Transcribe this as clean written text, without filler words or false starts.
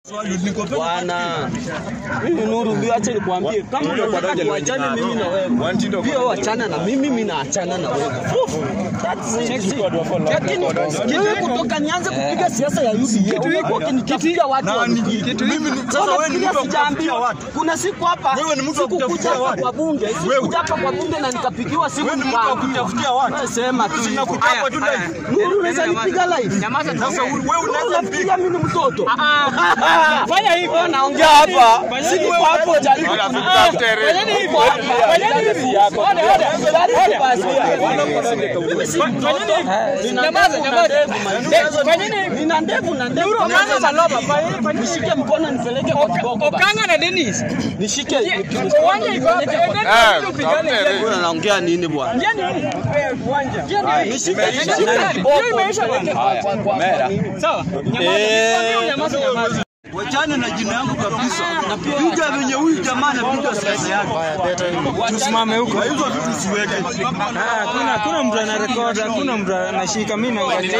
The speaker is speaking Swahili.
Bwana. Mimi Nuru ndio acha nikwambie kama unataka tuachane mimi na wewe. Pia waachana na mimi, mimi naachana na wewe. Lakini wewe kutoka nianze kupiga siasa ya UDA. Wewe ukinitafutia watu. Mimi sasa wewe ni mtu wa kutafutia watu. Kuna siku hapa wewe ni mtu wa kutafutia watu kwa bunge. Sikuja hapa kwa bunge na nikapigiwa simu. Wewe ni mtu wa kutafutia watu. Sema tu sinakuchapa tu live. Nuru unaweza nipiga live. Nyamaza sasa wewe unaweza piga mimi mtoto. Fanya hivyo naongea hapa. Siku hapo jali. Fanyeni hivyo. Fanyeni hivyo yako. Nyamaza. Fanyeni nina ndevu na ndevu. Okanga saloba. Nishike mkono nipeleke kwa kiboko. Okanga na Dennis. Nishike. Uwanja iko hapa. Wewe unaongea nini bwana? Uwanja. Nishike. Imeisha. Sawa. Nyamaza. Wachana na jina yangu kabisa. Na piga venye huyu jamaa anapiga siasa yake. Tusimame huko. Hizo vitu siweke. Hakuna mtu anarekodi, hakuna mtu anashika mimi naangalia.